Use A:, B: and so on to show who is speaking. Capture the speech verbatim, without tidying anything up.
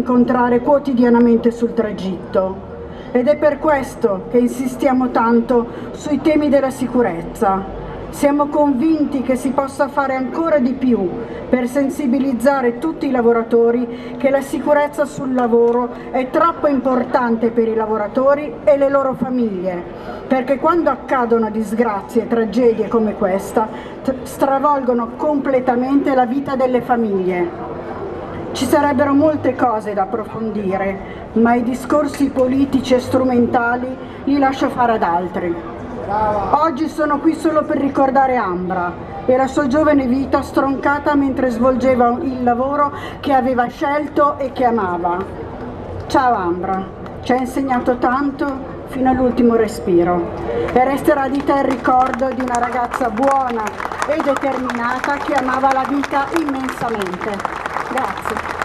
A: incontrare quotidianamente sul tragitto. Ed è per questo che insistiamo tanto sui temi della sicurezza. Siamo convinti che si possa fare ancora di più per sensibilizzare tutti i lavoratori che la sicurezza sul lavoro è troppo importante per i lavoratori e le loro famiglie, perché quando accadono disgrazie e tragedie come questa, stravolgono completamente la vita delle famiglie. Ci sarebbero molte cose da approfondire, ma i discorsi politici e strumentali li lascio fare ad altri. Oggi sono qui solo per ricordare Ambra e la sua giovane vita stroncata mentre svolgeva il lavoro che aveva scelto e che amava. Ciao Ambra, ci hai insegnato tanto fino all'ultimo respiro e resterà di te il ricordo di una ragazza buona e determinata che amava la vita immensamente. Grazie.